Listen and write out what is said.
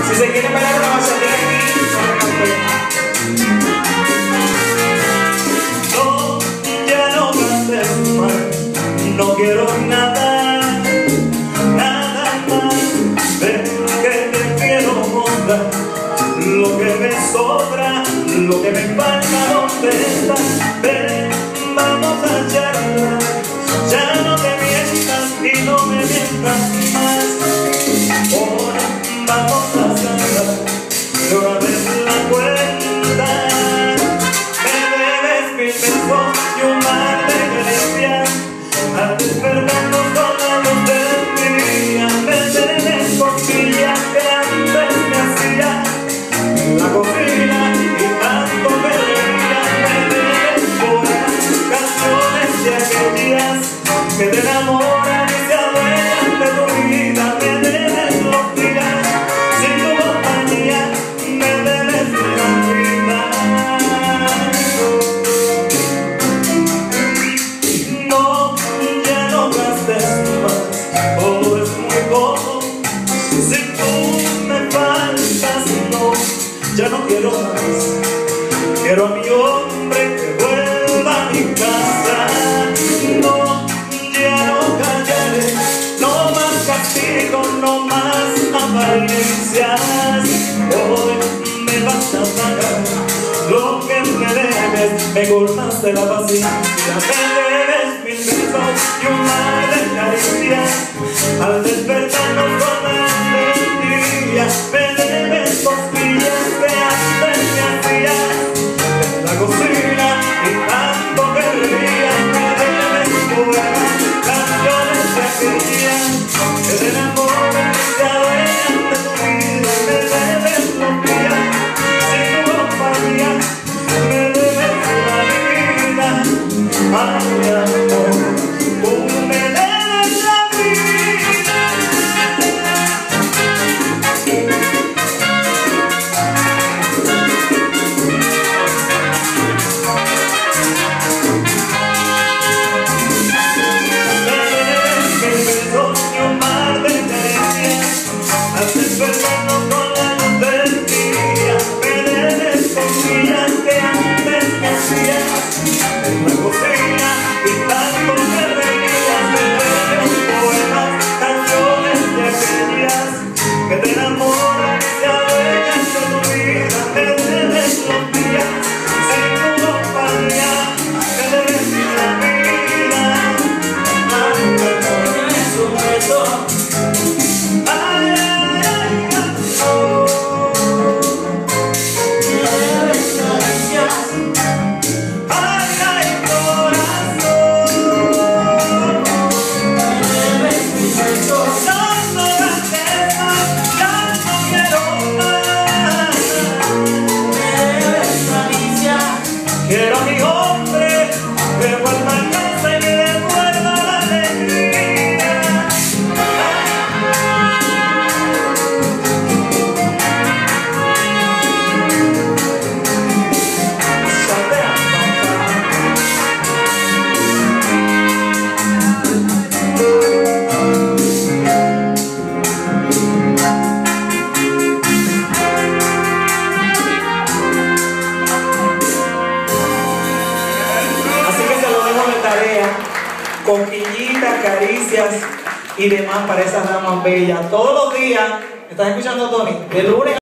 Si se quieren bailar una bachata aquí, no, ya no cantes más, no quiero nada, nada más. Ven que te quiero mostrar lo que me sobra, lo que me falta, ¿dónde está? Ven, vamos a charlar, ya no te mientas y no me mientas más. Ahora vamos a charlar, de una vez la cuenta. Me debes 1000 besos y un mar de caricias, al despertarnos con la luz del día. Me debes cosquillas que antes me hacía la cocina y tanto me reía. Me debes poemas, canciones de aquellas que te enamoran y se adueñan de tu vida. Me debes los días sin tu compañía, me debes la vida. No, ya no gastes más, todo es muy poco. Si tú me faltas, no, ya no quiero más. Quiero a mi hombre que vuelva a mi casa. No, ya no callaré, no más castigo, no más apariencias. Hoy me vas a pagar lo que me debes, me colmaste la paciencia. Me debes 1000 besos y un mar de caricias, al despertarnos con la alegría. Me debes cosquillas que antes me hacías en la cocina y tanto que reías. Me debes poemas, canciones de aquellas que te enamoran y se adueñan de tu vida. Me debes los días sin tu compañía, me debes la vida. Ay, amor, tú me debes la vida. Me debes 1000 besos y un mar de caricias, al despertarnos con la luz del día. Me debes cosquillas que antes me hacías en la cocina y tanto me reías. Me debes poemas, canciones de aquellas que te enamoran y te adueñan de tu vida. Me debes los días sin tu compañía, me debes la vida. Ay, ay, amor, ay, ay, corazón. No, no gastes más, ya no quiero más. Quiero a mi hombre que vuelva a casa y me devuelva la alegría. Así que se lo dejo de tarea, cosquillitas, caricias y demás para esas damas bellas. Todos los días, ¿me estás escuchando, Tony? De lunes